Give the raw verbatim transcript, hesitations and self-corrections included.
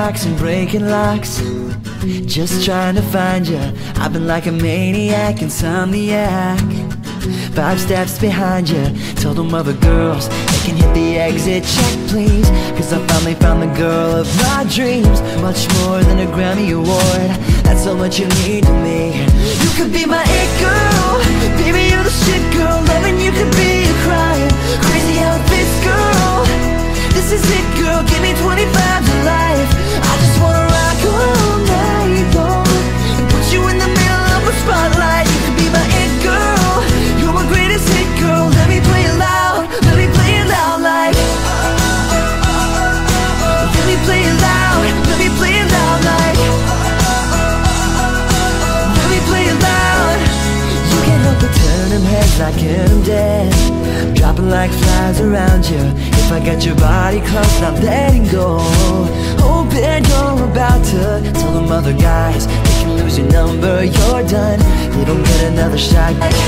rocks and breaking locks, just trying to find you. I've been like a maniac, insomniac, five steps behind you. Told them other girls they can hit the exit check, please, cause I finally found the girl of my dreams. Much more than a Grammy award, that's how much you mean to me. You could be my it girl, baby you're the shit girl. Loving you could be a crime, crazy how it fits girl. This is it girl, give me twenty-five to life. I just wanna rock all night long and put you in the middle of a spotlight. You could be my it girl, you're my greatest hit girl. Let me play it loud, let me play it loud like. Let me play it loud, let me play it loud like. Let me play it loud. You can't help but turn them heads like I'm dead, dropping like flies around you. If I got your body close, not letting go. Oh, bet you're about to tell them other guys they can lose your number, you're done. You don't get another shot.